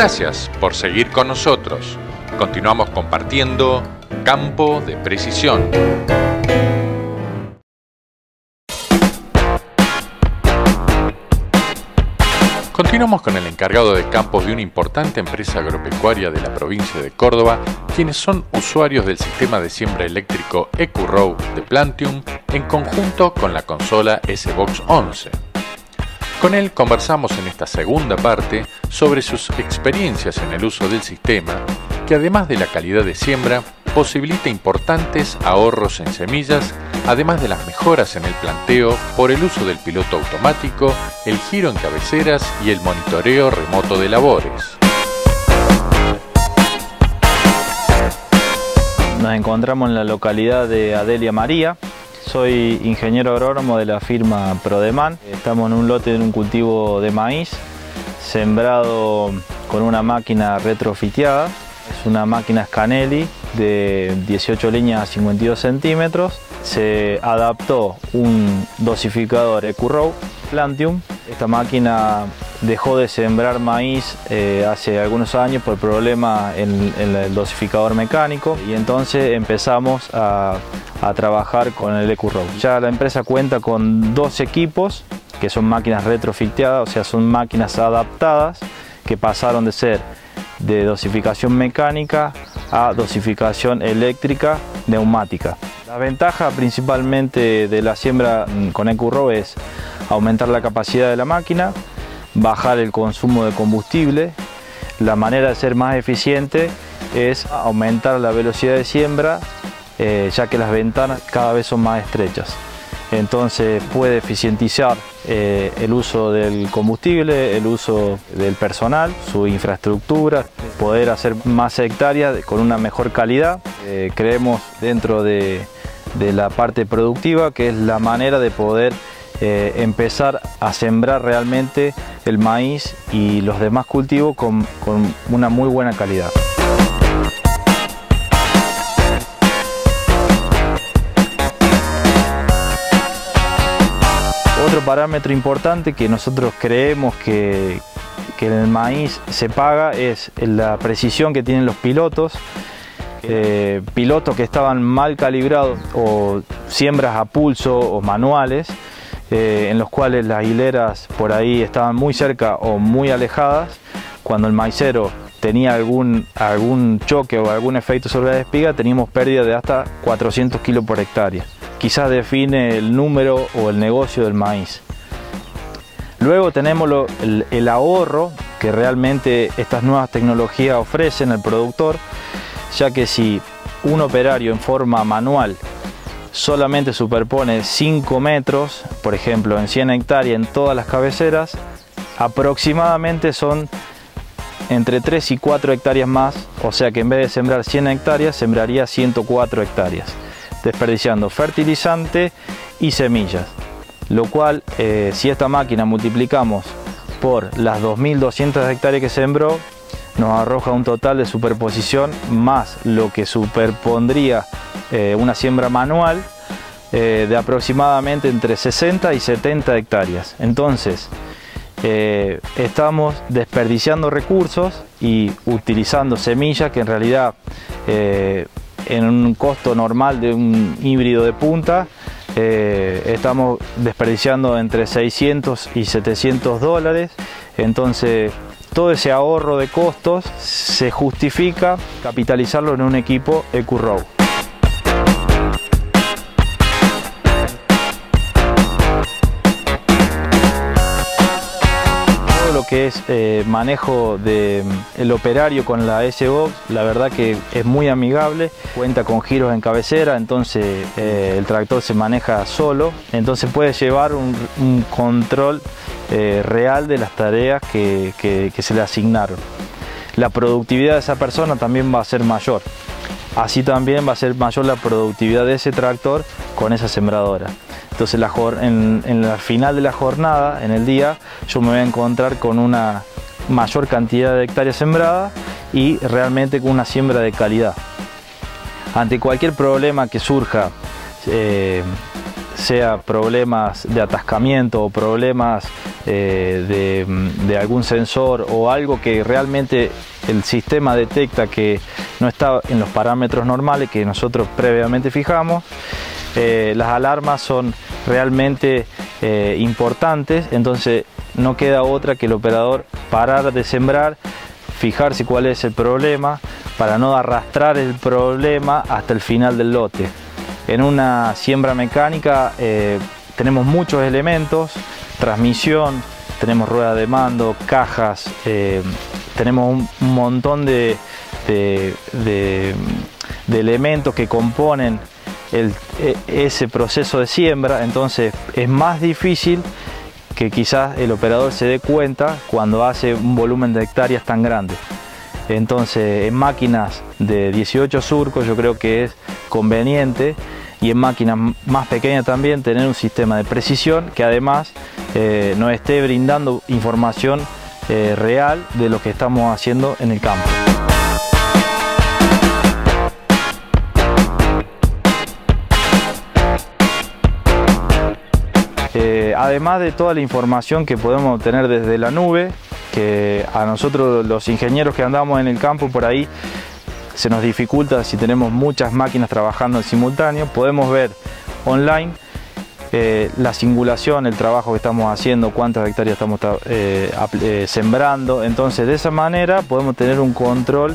Gracias por seguir con nosotros. Continuamos compartiendo Campo de Precisión. Continuamos con el encargado de campos de una importante empresa agropecuaria de la provincia de Córdoba, quienes son usuarios del sistema de siembra eléctrico EcoRow de Plantium en conjunto con la consola S-Box 11. Con él conversamos en esta segunda parte sobre sus experiencias en el uso del sistema, que además de la calidad de siembra, posibilita importantes ahorros en semillas, además de las mejoras en el planteo por el uso del piloto automático, el giro en cabeceras y el monitoreo remoto de labores. Nos encontramos en la localidad de Adelia María. Soy ingeniero agrónomo de la firma Prodeman. Estamos en un lote de un cultivo de maíz sembrado con una máquina retrofiteada. Es una máquina Scanelli de 18 líneas a 52 centímetros. Se adaptó un dosificador EcoRow Plantium. Esta máquina dejó de sembrar maíz hace algunos años por problemas en el dosificador mecánico, y entonces empezamos a trabajar con el EcoRow. Ya la empresa cuenta con 2 equipos que son máquinas retrofiteadas, o sea, son máquinas adaptadas que pasaron de ser de dosificación mecánica a dosificación eléctrica neumática. La ventaja principalmente de la siembra con EcoRow es aumentar la capacidad de la máquina, bajar el consumo de combustible. La manera de ser más eficiente es aumentar la velocidad de siembra, ya que las ventanas cada vez son más estrechas. Entonces puede eficientizar el uso del combustible, el uso del personal, su infraestructura, poder hacer más hectáreas con una mejor calidad. Creemos dentro de la parte productiva que es la manera de poder empezar a sembrar realmente el maíz y los demás cultivos con una muy buena calidad. Otro parámetro importante que nosotros creemos que en el maíz se paga es la precisión que tienen los pilotos. Pilotos que estaban mal calibrados o siembras a pulso o manuales, en los cuales las hileras por ahí estaban muy cerca o muy alejadas. Cuando el maicero tenía algún choque o algún efecto sobre la espiga, teníamos pérdida de hasta 400 kilos por hectárea. Quizás define el número o el negocio del maíz. Luego tenemos el ahorro que realmente estas nuevas tecnologías ofrecen al productor, ya que si un operario en forma manual solamente superpone 5 metros, por ejemplo en 100 hectáreas en todas las cabeceras, aproximadamente son entre 3 y 4 hectáreas más, o sea que en vez de sembrar 100 hectáreas, sembraría 104 hectáreas, desperdiciando fertilizante y semillas. Lo cual, si esta máquina multiplicamos por las 2.200 hectáreas que sembró, nos arroja un total de superposición más lo que superpondría una siembra manual de aproximadamente entre 60 y 70 hectáreas. Entonces, estamos desperdiciando recursos y utilizando semillas que en realidad en un costo normal de un híbrido de punta estamos desperdiciando entre 600 y 700 dólares. Entonces todo ese ahorro de costos se justifica capitalizarlo en un equipo EcoRow. Lo que es manejo del operario con la S-Box, la verdad que es muy amigable, cuenta con giros en cabecera, entonces el tractor se maneja solo, entonces puede llevar un control real de las tareas que se le asignaron. La productividad de esa persona también va a ser mayor, así también va a ser mayor la productividad de ese tractor con esa sembradora. Entonces en el final de la jornada, en el día, yo me voy a encontrar con una mayor cantidad de hectáreas sembradas y realmente con una siembra de calidad. Ante cualquier problema que surja sea problemas de atascamiento o problemas de algún sensor o algo que realmente el sistema detecta que no está en los parámetros normales que nosotros previamente fijamos, las alarmas son realmente importantes. Entonces no queda otra que el operador parar de sembrar, fijarse cuál es el problema para no arrastrar el problema hasta el final del lote. En una siembra mecánica tenemos muchos elementos: transmisión, tenemos ruedas de mando, cajas, tenemos un montón de elementos que componen ese proceso de siembra. Entonces es más difícil que quizás el operador se dé cuenta cuando hace un volumen de hectáreas tan grande. Entonces en máquinas de 18 surcos yo creo que es conveniente, y en máquinas más pequeñas también, tener un sistema de precisión que además nos esté brindando información real de lo que estamos haciendo en el campo. Además de toda la información que podemos obtener desde la nube, que a nosotros los ingenieros que andamos en el campo por ahí se nos dificulta si tenemos muchas máquinas trabajando en simultáneo, podemos ver online la singulación, el trabajo que estamos haciendo, cuántas hectáreas estamos sembrando. Entonces de esa manera podemos tener un control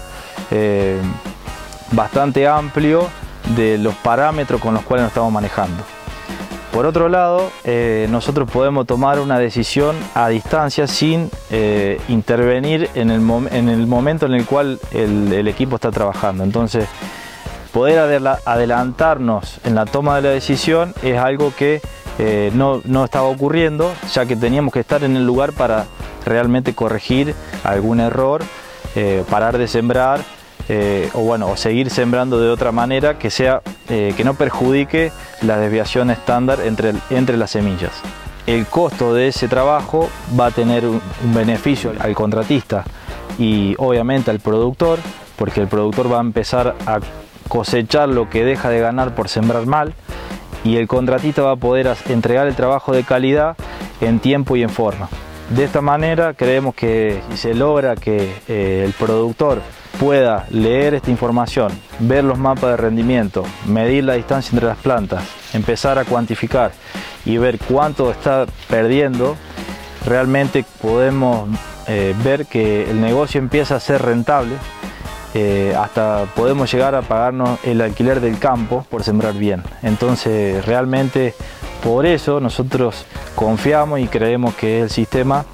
bastante amplio de los parámetros con los cuales nos estamos manejando. Por otro lado, nosotros podemos tomar una decisión a distancia sin intervenir en el momento en el cual el equipo está trabajando. Entonces, poder adelantarnos en la toma de la decisión es algo que no estaba ocurriendo, ya que teníamos que estar en el lugar para realmente corregir algún error, parar de sembrar, o seguir sembrando de otra manera que no perjudique la desviación estándar entre las semillas. El costo de ese trabajo va a tener un beneficio al contratista y obviamente al productor, porque el productor va a empezar a cosechar lo que deja de ganar por sembrar mal, y el contratista va a poder entregar el trabajo de calidad en tiempo y en forma. De esta manera creemos que si se logra que el productor pueda leer esta información, ver los mapas de rendimiento, medir la distancia entre las plantas, empezar a cuantificar y ver cuánto está perdiendo, realmente podemos ver que el negocio empieza a ser rentable, hasta podemos llegar a pagarnos el alquiler del campo por sembrar bien. Entonces realmente por eso nosotros confiamos y creemos que es el sistema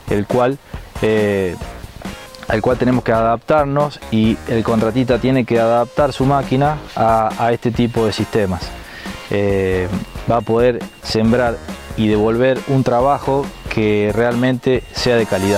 al cual tenemos que adaptarnos, y el contratista tiene que adaptar su máquina a este tipo de sistemas. Va a poder sembrar y devolver un trabajo que realmente sea de calidad.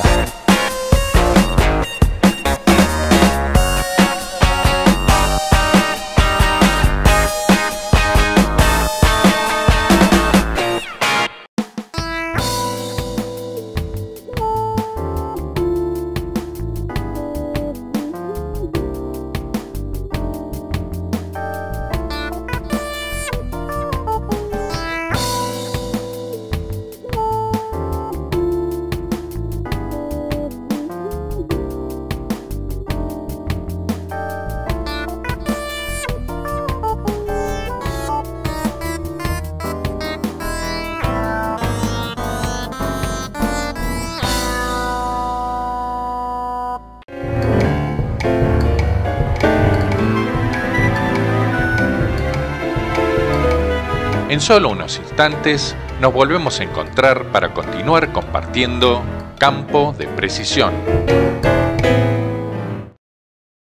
En solo unos instantes nos volvemos a encontrar para continuar compartiendo Campo de Precisión.